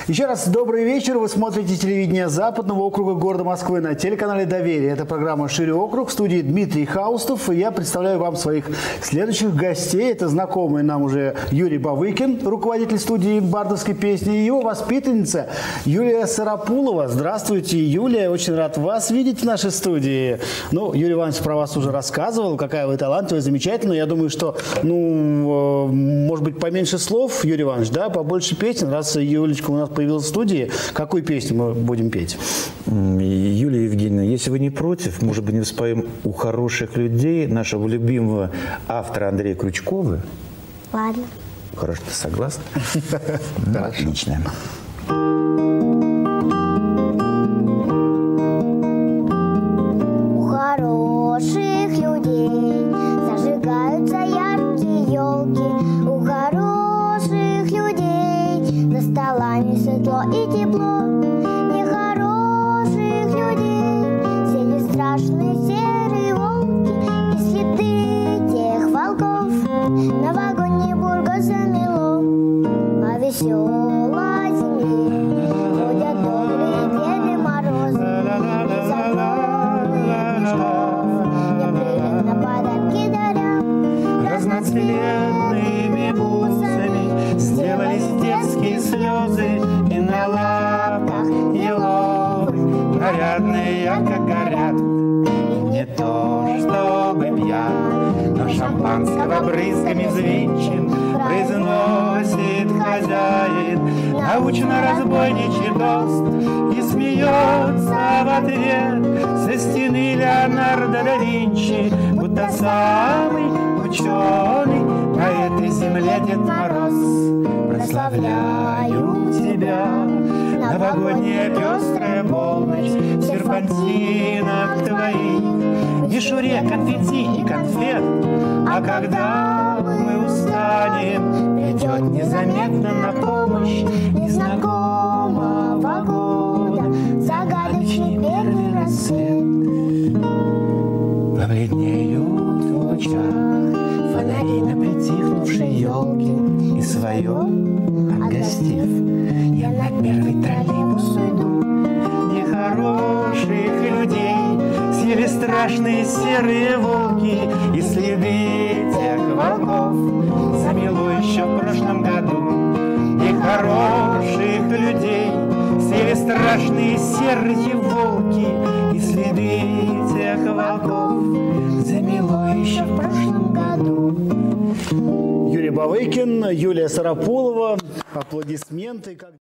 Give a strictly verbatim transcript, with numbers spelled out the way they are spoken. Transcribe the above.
Еще раз добрый вечер. Вы смотрите телевидение Западного округа города Москвы на телеканале «Доверие». Это программа «Шире округ». В студии Дмитрий Хаустов. И я представляю вам своих следующих гостей. Это знакомый нам уже Юрий Бавыкин, руководитель студии бардовской песни, и его воспитанница Юлия Сарапулова. Здравствуйте, Юлия. Очень рад вас видеть в нашей студии. Ну, Юрий Иванович про вас уже рассказывал, какая вы талантливая, замечательная. Я думаю, что, ну, может быть, поменьше слов, Юрий Иванович, да, побольше песен. Раз Юлечка у нас появилась в студии, какую песню мы будем петь? Юлия Евгеньевна, если вы не против, может быть, не споем «У хороших людей» нашего любимого автора Андрея Крючкова? Ладно. Хорошо, ты согласна? Ну, отлично. У хороших людей зажигаются яркие елки. У хороших людей за столами светло и тепло. Нехороших людей сели страшные серые волки, и следы тех волков новогодний бургас замело. По веселой земле ходят добрые Деды Морозы, из огромных мешков непрерывно подарки даря. Разноцветными бусами сделались детские слезы, и на лапах еловых нарядные ярко горят. И не то чтобы пьян, но шампанского брызгами взвинчен произносит хозяин научно-разбойничий тост и смеется в ответ со стены Леонардо да Винчи, будто самый ученый на этой земле Дед Мороз. Прославляю тебя, новогодняя пестрая полночь, в серпантинах твоих, в мишуре конфетти и конфет. А когда мы устанем, придет незаметно на помощь незнакомого года загадочный первый рассвет. Побледнеют в лучах фонари на притихнувшей елке, и свое отгостив, я на первый троллейбус уйду. Нехороших людей съели страшные серые волки, и следы тех волков замело еще в прошлом году. Нехороших людей съели страшные серые волки, и следы тех волков замело еще в прошлом году. Юрий Бавыкин, Юлия Сарапулова. Аплодисменты.